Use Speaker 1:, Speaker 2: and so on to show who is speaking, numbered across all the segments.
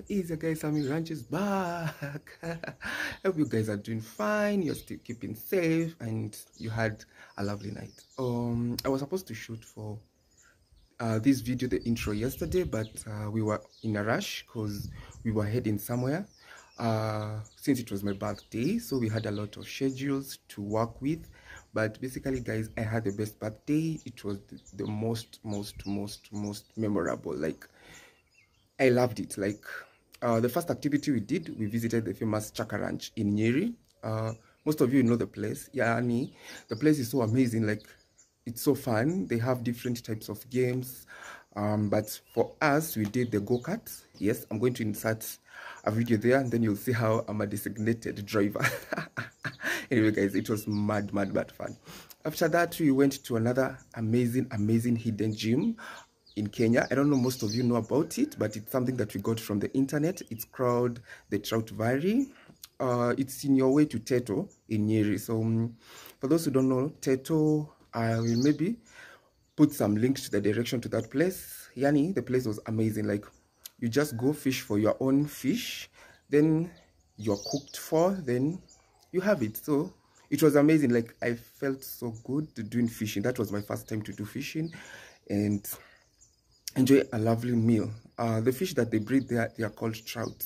Speaker 1: is your guy Sammy Ranch is back. Hope you guys are doing fine, you're still keeping safe, and you had a lovely night. I was supposed to shoot for this video, the intro, yesterday, but we were in a rush because we were heading somewhere since it was my birthday, so we had a lot of schedules to work with. But basically, guys, I had the best birthday. It was the most memorable. Like, I loved it. Like, the first activity we did, we visited the famous Chaka ranch in Nyeri. Most of you know the place. Yani, the place is so amazing. Like, it's so fun. They have different types of games. But for us, we did the go-kart. Yes, I'm going to insert a video there, and then you'll see how I'm a designated driver. Anyway, guys, it was mad fun. After that, we went to another amazing hidden gym in Kenya. I don't know, most of you know about it, but it's something that we got from the internet. It's called the Trout Valley. It's in your way to Teto in Nyeri. So for those who don't know Teto, I will maybe put some links to the direction to that place. Yani, the place was amazing. Like, you just go fish for your own fish, then you're cooked for, then you have it. So it was amazing. Like, I felt so good doing fishing. That was my first time to do fishing and enjoy a lovely meal. The fish that they breed there, they are called trout.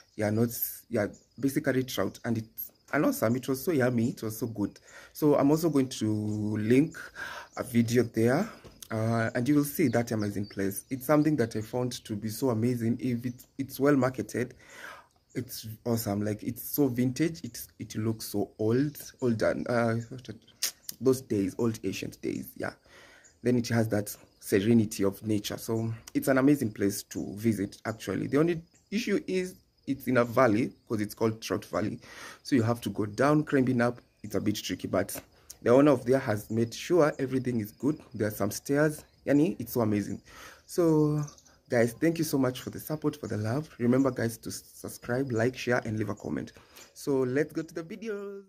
Speaker 1: Basically trout, and it's awesome. It was so yummy, it was so good. So I'm also going to link a video there, and you will see that amazing place. It's something that I found to be so amazing. If it's well marketed, it's awesome. Like, it's so vintage, it looks so old and those days, old ancient days. Yeah, then it has that serenity of nature. So it's an amazing place to visit. Actually, the only issue is it's in a valley because it's called Trout Valley, so you have to go down. Climbing up, it's a bit tricky, but the owner of there has made sure everything is good. There are some stairs. Yani, it's so amazing. So guys, thank you so much for the support, for the love. Remember, guys, to subscribe, like, share, and leave a comment. So let's go to the videos.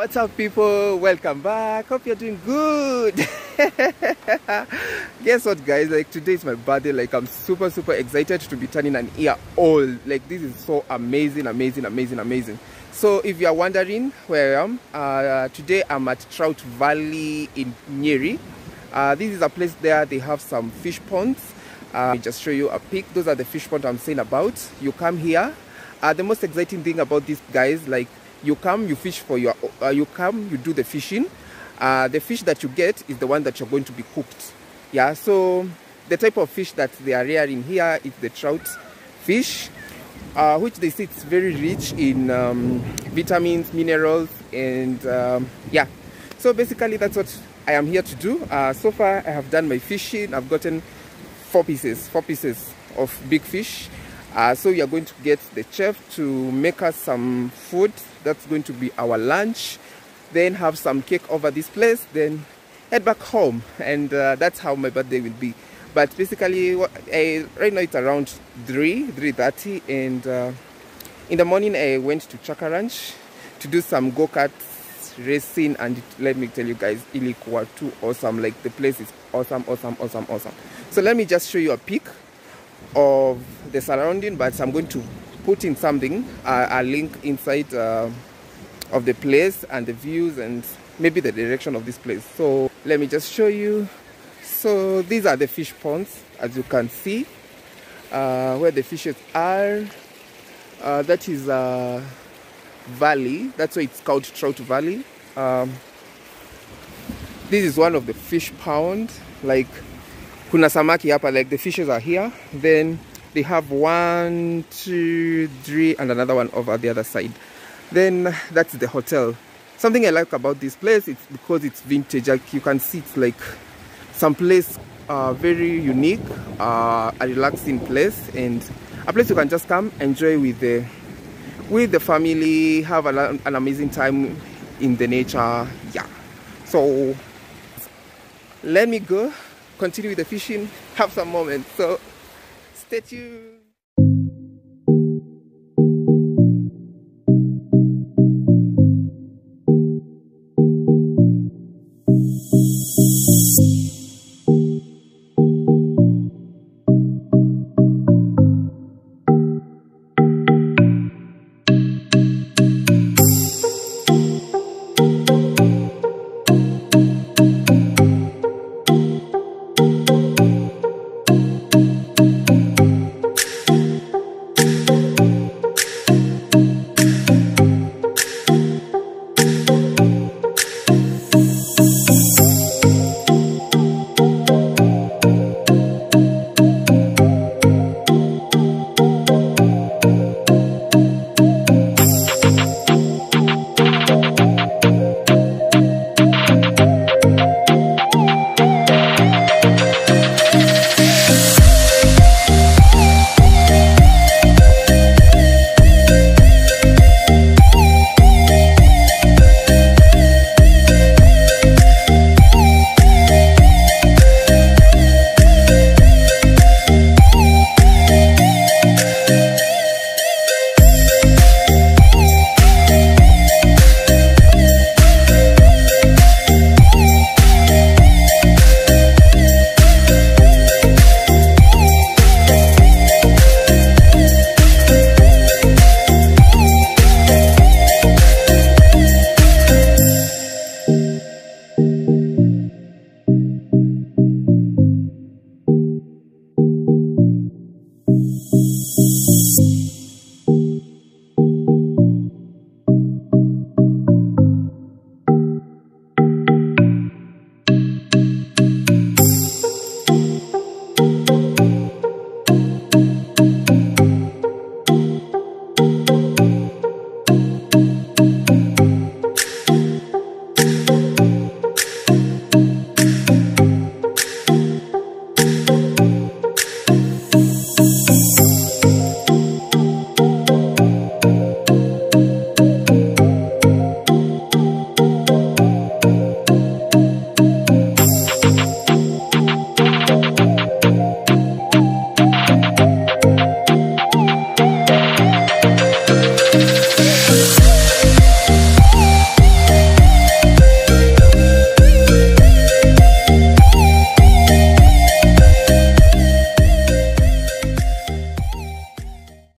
Speaker 1: What's up, people? Welcome back. Hope you're doing good. Guess what, guys? Like, today is my birthday. Like, I'm super excited to be turning an year old. Like, this is so amazing. So if you are wondering where I am, today I'm at Trout Valley in Nyeri. This is a place there they have some fish ponds. Let me just show you a pic. Those are the fish ponds I'm saying about. You come here. The most exciting thing about these guys, like, you come, you fish for your, you do the fishing. The fish that you get is the one that you're going to be cooked. Yeah, so the type of fish that they are rearing here is the trout fish, which they say it's very rich in vitamins, minerals, and yeah. So basically that's what I am here to do. So far I have done my fishing. I've gotten four pieces of big fish. So we are going to get the chef to make us some food. That's going to be our lunch. Then have some cake over this place. Then head back home. And that's how my birthday will be. But basically, right now it's around 3:30. And in the morning, I went to Chaka Ranch to do some go-kart racing. And let me tell you guys, it was too awesome. Like, the place is awesome. So let me just show you a pic of the surrounding, but I'm going to put in something, a link inside of the place and the views and maybe the direction of this place. So let me just show you. So these are the fish ponds, as you can see, where the fishes are. That is a valley. That's why it's called Trout Valley. This is one of the fish ponds. Like, kuna samaki hapa, like the fishes are here. Then they have 1, 2, 3 and another one over the other side. Then that's the hotel. Something I like about this place, it's because it's vintage. Like, you can see it's like some place very unique, a relaxing place, and a place you can just come enjoy with the family, have an amazing time in the nature. Yeah, so let me go continue with the fishing, have some moments, so stay tuned.